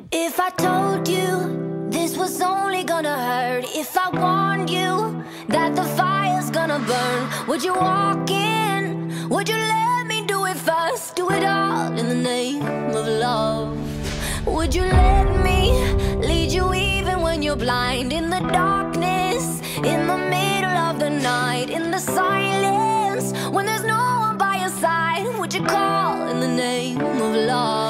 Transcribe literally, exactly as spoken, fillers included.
If I told you this was only gonna hurt, if I warned you that the fire's gonna burn, would you walk in? Would you let me do it first? Do it all in the name of love. Would you let me lead you even when you're blind? In the darkness, in the middle of the night, in the silence, when there's no one by your side, would you call in the name of love?